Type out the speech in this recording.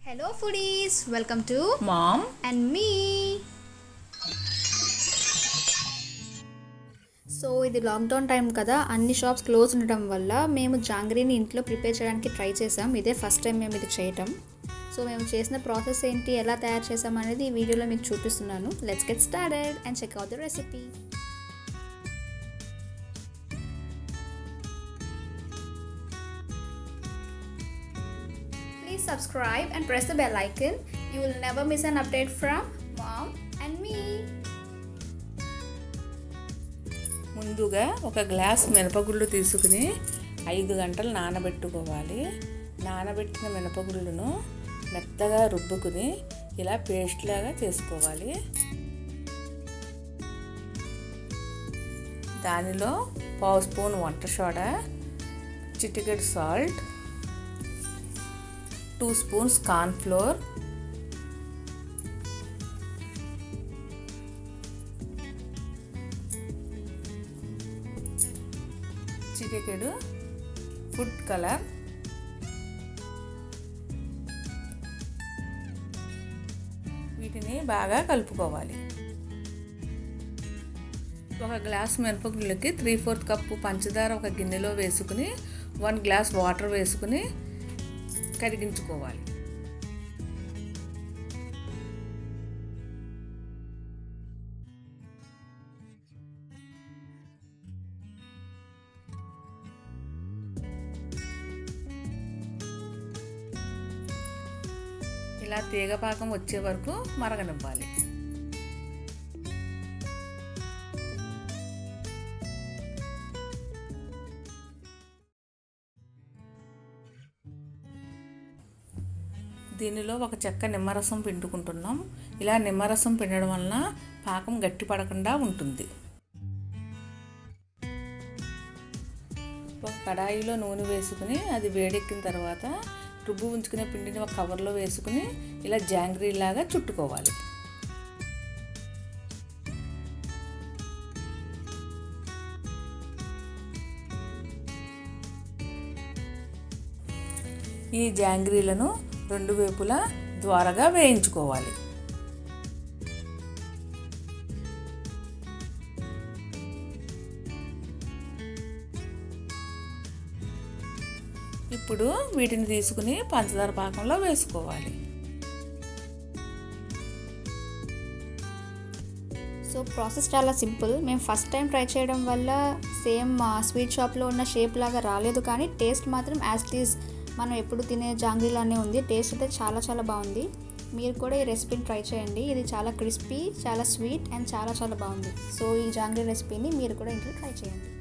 Hello foodies, welcome to Mom and me. So ఇది lockdown time కదా, అన్ని shops close ఉండటం వల్ల మేము జాంగ్రీని ఇంట్లో ప్రిపేర్ చేయడానికి ట్రై చేసాం. ఇదే ఫస్ట్ టైం మేము ఇది చేయటం. సో మేము చేసిన ప్రాసెస్ ఏంటి, ఎలా తయారు చేసాం అనేది ఈ వీడియోలో మీకు చూపిస్తున్నాను. Let's get started and check out the recipe. Please subscribe and press the bell icon. You will never miss an update from Mom and me. ముందుగా ఒక గ్లాస్ మినపగుళ్ళు తీసుకుని 5 గంటలు నానబెట్టుకోవాలి. నానబెట్టిన మినపగుళ్ళను మెత్తగా రుబ్బుకుని ఇలా పేస్ట్ లాగా చేసుకోవాలి. దానిలో 1/2 స్పూన్ వంట సోడా, చిటికెడు సాల్ట్, 2 స్పూన్స్ కార్న్ ఫ్లోర్, చిటికెడు ఫుడ్ కలర్, వీటిని బాగా కలుపుకోవాలి. ఒక గ్లాస్ మినపగుళ్ళకి 3/4 కప్పు పంచదార ఒక గిన్నెలో వేసుకుని 1 గ్లాస్ వాటర్ వేసుకుని కరిగించుకోవాలి. ఇలా తీగపాకం వచ్చే వరకు మరగనివ్వాలి. దీనిలో ఒక చెక్క నిమ్మరసం పిండుకుంటున్నాం. ఇలా నిమ్మరసం పిండడం వలన పాకం గట్టి పడకుండా ఉంటుంది. ఒక కడాయిలో నూనె వేసుకుని అది వేడెక్కిన తర్వాత రుబ్బు ఉంచుకునే పిండిని ఒక కవర్లో వేసుకుని ఇలా జాంగ్రీ లాగా చుట్టుకోవాలి. ఈ జాంగ్రీలను 2 వైపులా ద్వారగా వేయించుకోవాలి. ఇప్పుడు వీటిని తీసుకుని పంచదార పాకంలో వేసుకోవాలి. సో ప్రాసెస్ చాలా సింపుల్. మేము ఫస్ట్ టైం ట్రై చేయడం వల్ల సేమ్ స్వీట్ షాప్లో ఉన్న షేప్ లాగా రాలేదు, కానీ టేస్ట్ మాత్రం యాజ్ ఇట్ ఈజ్ మనం ఎప్పుడు తినే జాంగ్రీలానే ఉంది. టేస్ట్ అయితే చాలా చాలా బాగుంది. మీరు కూడా ఈ రెసిపీని ట్రై చేయండి. ఇది చాలా క్రిస్పీ, చాలా స్వీట్ అండ్ చాలా చాలా బాగుంది. సో ఈ జాంగ్రీ రెసిపీని మీరు కూడా ఇంట్లో ట్రై చేయండి.